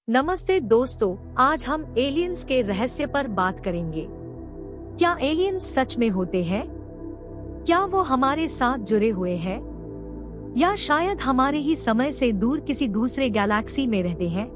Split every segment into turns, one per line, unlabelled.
नमस्ते दोस्तों, आज हम एलियंस के रहस्य पर बात करेंगे। क्या एलियंस सच में होते हैं? क्या वो हमारे साथ जुड़े हुए हैं या शायद हमारे ही समय से दूर किसी दूसरे गैलेक्सी में रहते हैं?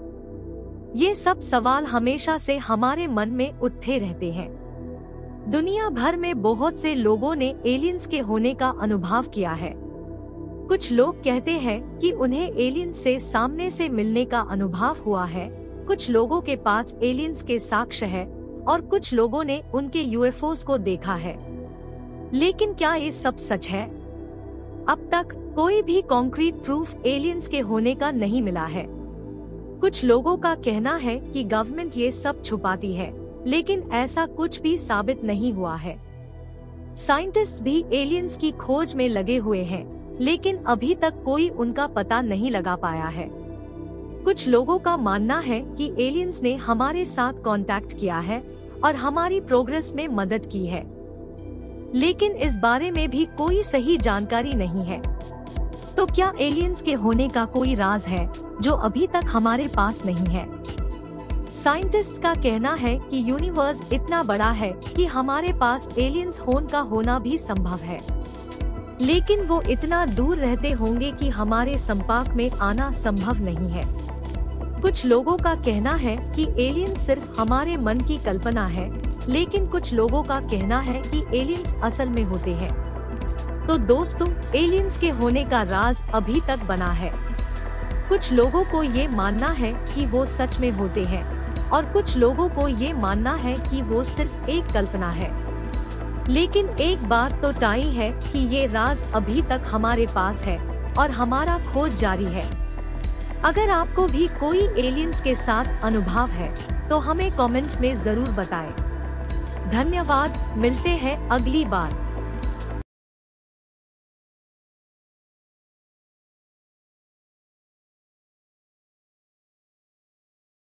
ये सब सवाल हमेशा से हमारे मन में उठते रहते हैं। दुनिया भर में बहुत से लोगों ने एलियंस के होने का अनुभव किया है। कुछ लोग कहते हैं कि उन्हें एलियंस से सामने से मिलने का अनुभव हुआ है, कुछ लोगों के पास एलियंस के साक्ष्य है और कुछ लोगों ने उनके यूएफओस को देखा है। लेकिन क्या ये सब सच है? अब तक कोई भी कॉन्क्रीट प्रूफ एलियंस के होने का नहीं मिला है। कुछ लोगों का कहना है कि गवर्नमेंट ये सब छुपाती है, लेकिन ऐसा कुछ भी साबित नहीं हुआ है। साइंटिस्ट भी एलियंस की खोज में लगे हुए हैं, लेकिन अभी तक कोई उनका पता नहीं लगा पाया है। कुछ लोगों का मानना है कि एलियंस ने हमारे साथ कांटेक्ट किया है और हमारी प्रोग्रेस में मदद की है, लेकिन इस बारे में भी कोई सही जानकारी नहीं है। तो क्या एलियंस के होने का कोई राज है जो अभी तक हमारे पास नहीं है? साइंटिस्ट का कहना है कि यूनिवर्स इतना बड़ा है कि हमारे पास एलियंस का होना भी संभव है, लेकिन वो इतना दूर रहते होंगे कि हमारे संपर्क में आना संभव नहीं है। कुछ लोगों का कहना है कि एलियंस सिर्फ हमारे मन की कल्पना है, लेकिन कुछ लोगों का कहना है कि एलियंस असल में होते हैं। तो दोस्तों, एलियंस के होने का राज अभी तक बना है। कुछ लोगों को ये मानना है कि वो सच में होते हैं और कुछ लोगों को ये मानना है कि वो सिर्फ एक कल्पना है। लेकिन एक बात तो तय है कि ये राज अभी तक हमारे पास है और हमारा खोज जारी है। अगर आपको भी कोई एलियंस के साथ अनुभव है तो हमें कमेंट में जरूर बताएं। धन्यवाद, मिलते हैं अगली बार।